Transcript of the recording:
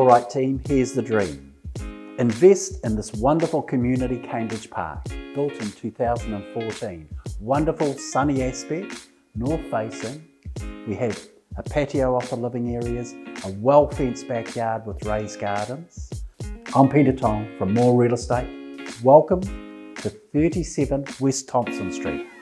Alright team, here's the dream. Invest in this wonderful community, Cambridge Park, built in 2014. Wonderful sunny aspect, north facing. We have a patio off the living areas, a well-fenced backyard with raised gardens. I'm Peter Tong from More Real Estate. Welcome to 37 West Thompson Street.